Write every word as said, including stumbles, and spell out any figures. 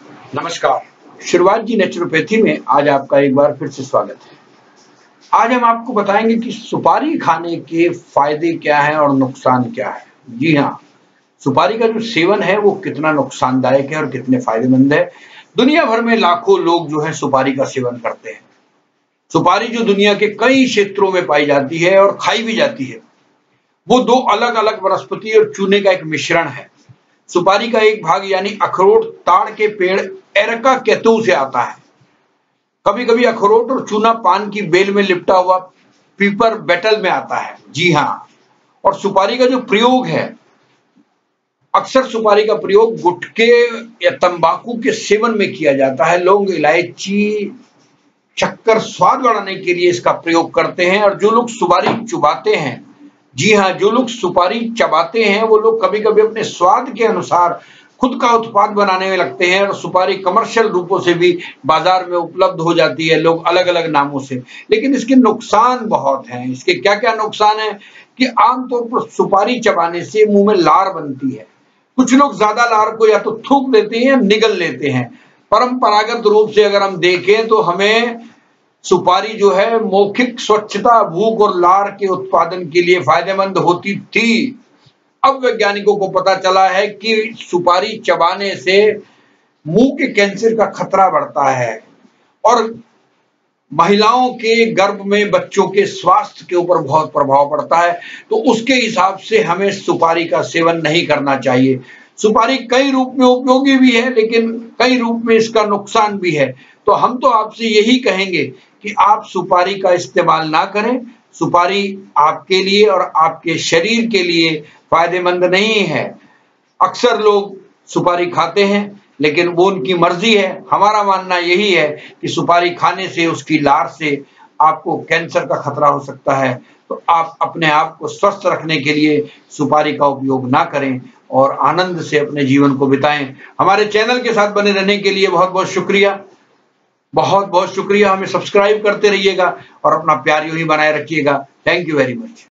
नमस्कार, शुरुआत की नेचुरोपैथी में आज आपका एक बार फिर से स्वागत है। आज हम आपको बताएंगे कि सुपारी खाने के फायदे क्या हैं और नुकसान क्या है। जी हाँ, सुपारी का जो सेवन है वो कितना नुकसानदायक है और कितने फायदेमंद है। दुनिया भर में लाखों लोग जो है सुपारी का सेवन करते हैं। सुपारी जो दुनिया के कई क्षेत्रों में पाई जाती है और खाई भी जाती है, वो दो अलग अलग वनस्पति और चूने का एक मिश्रण है। सुपारी का एक भाग यानी अखरोट ताड़ के पेड़ एरेका केतु से आता है। कभी कभी अखरोट और चूना पान की बेल में लिपटा हुआ पीपर बेटल में आता है। जी हाँ, और सुपारी का जो प्रयोग है, अक्सर सुपारी का प्रयोग गुटखे या तंबाकू के सेवन में किया जाता है। लौंग, इलायची, शक्कर स्वाद बढ़ाने के लिए इसका प्रयोग करते हैं। और जो लोग सुपारी चुबाते हैं, जी हाँ, जो लोग सुपारी चबाते हैं वो लोग कभी कभी अपने स्वाद के अनुसार खुद का उत्पाद बनाने में लगते हैं और सुपारी कमर्शियल रूपों से भी बाजार में उपलब्ध हो जाती है, लोग अलग अलग नामों से। लेकिन इसके नुकसान बहुत हैं। इसके क्या क्या नुकसान है कि आमतौर पर सुपारी चबाने से मुंह में लार बनती है। कुछ लोग ज्यादा लार को या तो थूक देते हैं या निगल लेते हैं। परंपरागत रूप से अगर हम देखें तो हमें सुपारी जो है मौखिक स्वच्छता, भूख और लार के उत्पादन के लिए फायदेमंद होती थी। अब वैज्ञानिकों को पता चला है कि सुपारी चबाने से मुंह के कैंसर का खतरा बढ़ता है और महिलाओं के गर्भ में बच्चों के स्वास्थ्य के ऊपर बहुत प्रभाव पड़ता है। तो उसके हिसाब से हमें सुपारी का सेवन नहीं करना चाहिए। सुपारी कई रूप में उपयोगी भी है, लेकिन कई रूप में इसका नुकसान भी है। तो हम तो आपसे यही कहेंगे कि आप सुपारी का इस्तेमाल ना करें। सुपारी आपके लिए और आपके शरीर के लिए फायदेमंद नहीं है। अक्सर लोग सुपारी खाते हैं, लेकिन वो उनकी मर्जी है। हमारा मानना यही है कि सुपारी खाने से, उसकी लार से आपको कैंसर का खतरा हो सकता है। तो आप अपने आप को स्वस्थ रखने के लिए सुपारी का उपयोग ना करें और आनंद से अपने जीवन को बिताएं। हमारे चैनल के साथ बने रहने के लिए बहुत बहुत शुक्रिया, बहुत बहुत शुक्रिया। हमें सब्सक्राइब करते रहिएगा और अपना प्यार यूं ही बनाए रखिएगा। Thank you very much.